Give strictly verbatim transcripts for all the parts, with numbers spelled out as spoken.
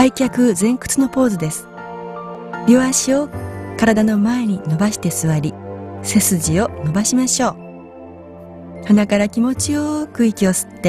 開脚前屈のポーズです。両足を体の前に伸ばして座り、背筋を伸ばしましょう。鼻から気持ちよく息を吸って、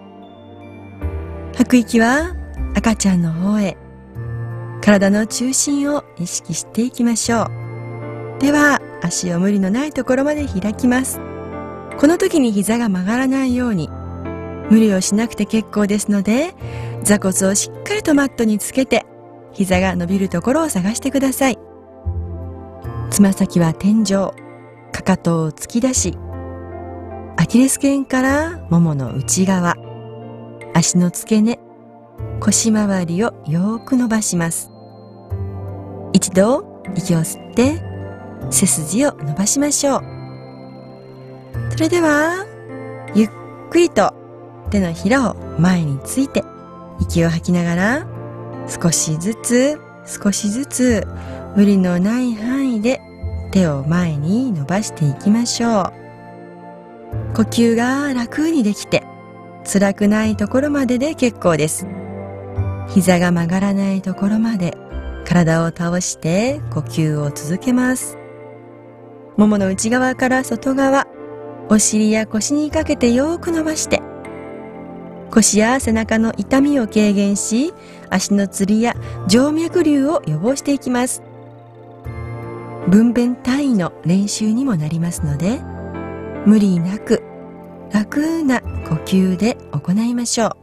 吐く息は赤ちゃんの方へ。体の中心を意識していきましょう。では、足を無理のないところまで開きます。この時に膝が曲がらないように、無理をしなくて結構ですので、座骨をしっかりとマットにつけて、膝が伸びるところを探してください。つま先は天井、かかとを突き出し、アキレス腱からももの内側、足の付け根、腰回りをよく伸ばします。一度息を吸って背筋を伸ばしましょう。それではゆっくりと手のひらを前について息を吐きながら、少しずつ少しずつ無理のない範囲で手を前に伸ばしていきましょう。呼吸が楽にできて辛くないところまでで結構です。膝が曲がらないところまで体を倒して呼吸を続けます。ももの内側から外側、お尻や腰にかけてよく伸ばして、腰や背中の痛みを軽減し、足のつりや静脈瘤を予防していきます。分娩単位の練習にもなりますので、無理なく楽な呼吸で行いましょう。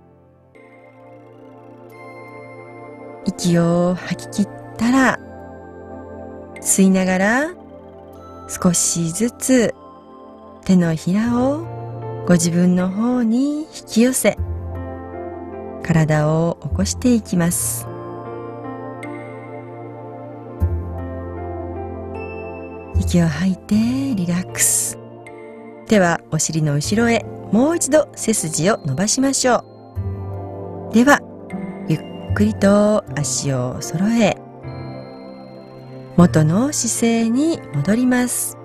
息を吐き切ったら、吸いながら少しずつ手のひらをご自分の方に引き寄せ、体を起こしていきます。息を吐いてリラックス。手はお尻の後ろへ、もう一度背筋を伸ばしましょう。ではゆっくりと足を揃え、元の姿勢に戻ります。